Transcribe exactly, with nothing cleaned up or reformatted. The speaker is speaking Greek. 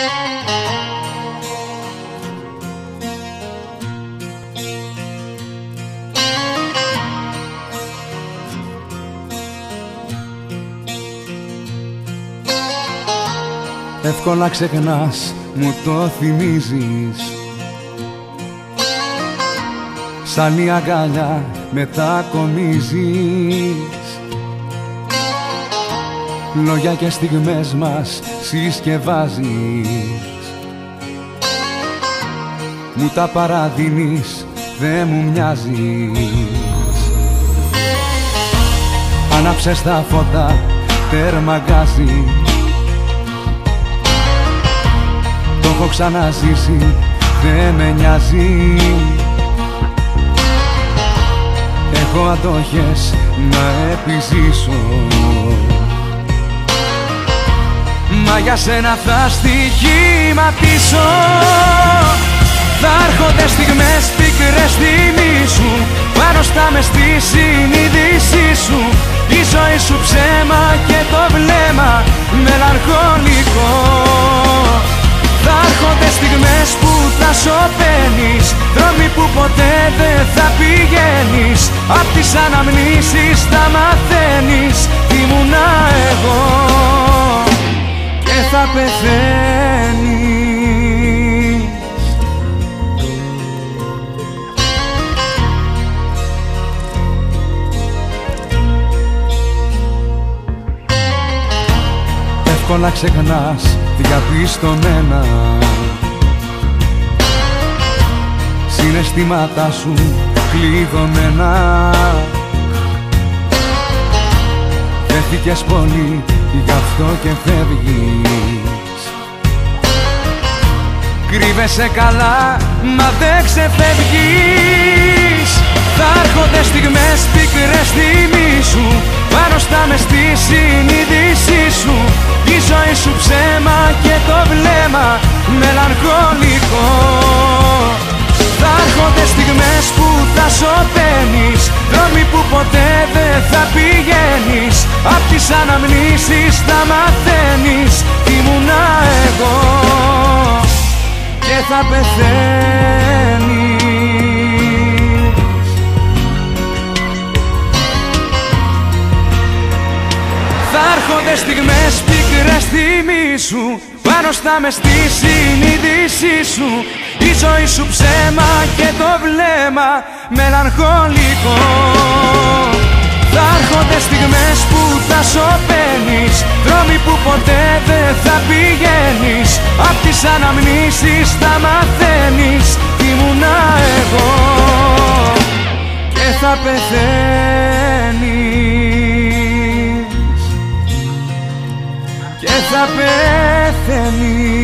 Εύκολα ξεχνάς, μου το θυμίζεις. Σαν η αγκαλιά μετακομίζεις. Λόγια και στιγμές μας συσκευάζεις. Μου τα παραδίνεις, δε μου μοιάζεις. Άναψες τα φώτα, τέρμα γκάζι. Το έχω ξαναζήσει, δε με νοιάζει. Έχω αντοχές να επιζήσω, μα για σένα θα στοιχηματίσω. Θα έρχονται στιγμές πικρές θυμίσου, πάνω στα μες στη συνείδησή σου. Η ζωή σου ψέμα και το βλέμμα μελαγχολικό. Θα έρχονται στιγμές που θα σωπαίνεις, δρόμοι που ποτέ δεν θα πηγαίνεις. Απ' τις αναμνήσεις θα μαθαίνεις τι ήμουνα εγώ και θα πεθαίνεις. Εύκολα ξεχνάς διαπιστωμένα συναισθήματά σου κλειδωμένα. Δέθηκες πολύ, γι' αυτό και φεύγεις. Κρύβεσαι καλά, μα δεν ξεφεύγεις. Θα έρχονται στιγμές πικρές θυμίσου, πάνω στα μες στη συνείδησή σου. Η ζωή σου ψέμα και το βλέμμα μελαγχολικό. Θα έρχονται στιγμές που θα σωπαίνεις, δρόμοι που ποτέ δεν θα πηγαίνεις. Απ' τις αναμνήσεις θα μαθαίνεις τι ήμουνα εγώ και θα πεθαίνεις. Θα έρχονται στιγμές πικρές θυμίσου, πάνω στα μες στη συνείδησή σου. Η ζωή σου ψέμα και το βλέμμα μελαγχολικό. Θα έρχονται στιγμές που θα σωπαίνεις, δρόμοι που ποτέ δεν θα πηγαίνεις. Απ' τις αναμνήσεις θα μαθαίνεις τι ήμουνα εγώ και θα πεθαίνεις και θα πεθαίνεις.